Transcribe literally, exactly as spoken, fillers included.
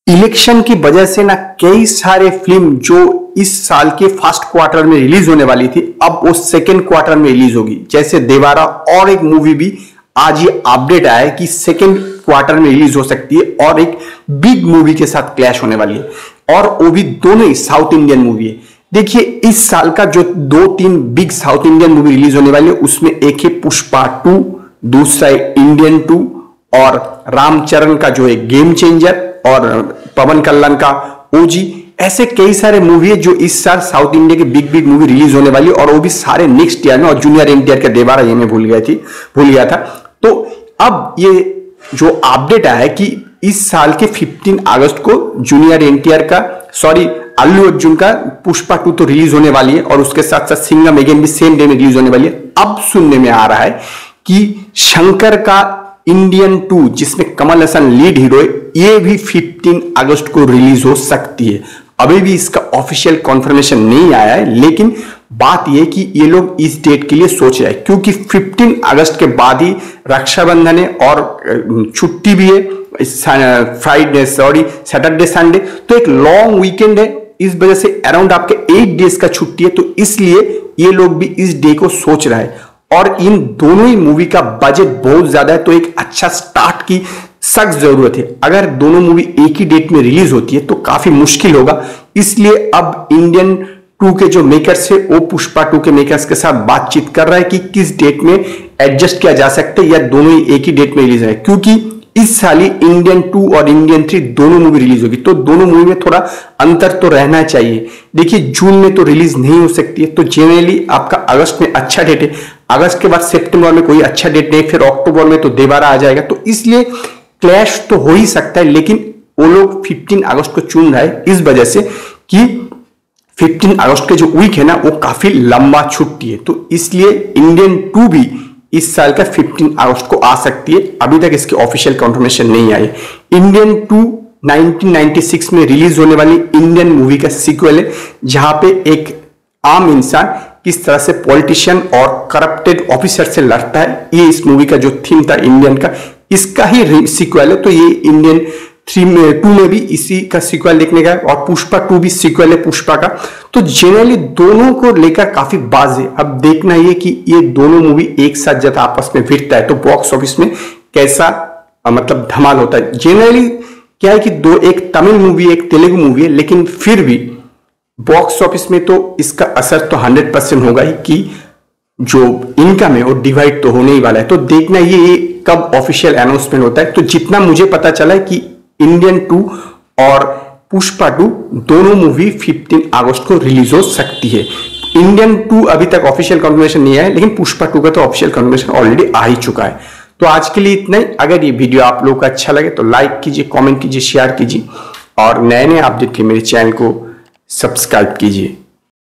Election की वजह से ना कई सारे फिल्म जो इस साल के फर्स्ट क्वार्टर में रिलीज होने वाली थी अब वो सेकेंड क्वार्टर में रिलीज होगी। जैसे देवारा और एक मूवी भी आज ये अपडेट आया है कि सेकेंड क्वार्टर में रिलीज हो सकती है और एक बिग मूवी के साथ क्लैश होने वाली है और वो भी दोनों ही साउथ इंडियन मूवी है। देखिए इस साल का जो दो तीन big south Indian movie release होने वाली है उसमें एक है पुष्पा टू, दूसरा है इंडियन टू और रामचरण का जो है गेम चेंजर और पवन कल्याण का ओजी। ऐसे कई सारे मूवी है जो इस साल साउथ इंडिया के बिग बिग मूवी रिलीज होने वाली और वो भी सारे नेक्स्ट ईयर में। और जूनियर एनटीआर का देवारा ये मैं भूल गया थी भूल गया था। तो अब ये जो अपडेट आया है कि इस साल के पंद्रह अगस्त को जूनियर एनटीआर का सॉरी अल्लू अर्जुन का पुष्पा टू तो रिलीज होने वाली है और उसके साथ साथ सिंघम अगेन भी सेम डे में रिलीज होने वाली है। अब सुनने में आ रहा है कि शंकर का इंडियन टू जिसमें कमल हसन लीड हीरो है ये भी पंद्रह अगस्त को रिलीज हो सकती है। अभी भी इसका ऑफिशियल कंफर्मेशन नहीं आया है लेकिन बात यह कि ये लोग इस डेट के लिए सोच रहे हैं क्योंकि पंद्रह अगस्त के बाद ही रक्षाबंधन है और छुट्टी भी है फ्राइडे सॉरी सैटरडे संडे तो एक लॉन्ग वीकेंड है। इस वजह से अराउंड आपके एट डेज का छुट्टी है तो इसलिए ये लोग भी इस डे को सोच रहे हैं और इन दोनों ही मूवी का बजट बहुत ज्यादा है तो एक अच्छा स्टार्ट की सख्त जरूरत है। अगर दोनों मूवी एक ही डेट में रिलीज होती है तो काफी मुश्किल होगा। इसलिए अब इंडियन टू के जो मेकर्स है वो पुष्पा टू के मेकर्स के साथ बातचीत कर रहा है कि किस डेट में एडजस्ट किया जा सकता है या दोनों ही एक ही डेट में रिलीज है क्योंकि इस साल ही इंडियन टू और इंडियन थ्री दोनों मूवी रिलीज होगी तो दोनों मूवी में थोड़ा अंतर तो रहना चाहिए। देखिए जून में तो रिलीज नहीं हो सकती है तो जनरली आपका अगस्त में अच्छा डेट है, अगस्त के बाद सितंबर में कोई अच्छा डेट नहीं, फिर अक्टूबर में तो देवारा आ जाएगा तो इसलिए क्लैश तो हो ही सकता है। लेकिन वो लोग पंद्रह अगस्त को चुन रहा है इस वजह से कि पंद्रह अगस्त के जो वीक है ना वो काफी लंबा छुट्टी है तो इसलिए इंडियन टू भी इस साल का पंद्रह अगस्त को आ सकती है। अभी तक इसकी ऑफिशियल कंफर्मेशन नहीं आई। इंडियन टू उन्नीस सौ छियानवे में रिलीज होने वाली इंडियन मूवी का सीक्वल है जहां पे एक आम इंसान किस तरह से पॉलिटिशियन और करप्टेड ऑफिसर से लड़ता है। ये इस मूवी का जो थीम था इंडियन का इसका ही सीक्वल है तो ये इंडियन थ्री में टू में भी इसी का सीक्वल देखने का है और पुष्पा टू भी सीक्वल है पुष्पा का। तो जनरली दोनों को लेकर काफी बाज है। अब देखना ये कि ये दोनों मूवी एक साथ जब आपस में भिड़ता है तो बॉक्स ऑफिस में कैसा मतलब धमाल होता है। जनरली क्या है कि दो एक तमिल मूवी एक तेलुगु मूवी है लेकिन फिर भी बॉक्स ऑफिस में तो इसका असर तो हंड्रेड परसेंट होगा ही कि जो इनकम है वो डिवाइड तो होने ही वाला है। तो देखना ये कब ऑफिशियल अनाउंसमेंट होता है। तो जितना मुझे पता चला है कि इंडियन टू और पुष्पा टू दोनों मूवी पंद्रह अगस्त को रिलीज हो सकती है। इंडियन टू अभी तक ऑफिशियल कंफर्मेशन नहीं आया लेकिन पुष्पा टू का तो ऑफिशियल कंफर्मेशन ऑलरेडी आ ही चुका है। तो आज के लिए इतना ही। अगर ये वीडियो आप लोगों को अच्छा लगे तो लाइक कीजिए, कमेंट कीजिए, शेयर कीजिए और नए नए अपडेट के मेरे चैनल को सब्सक्राइब कीजिए।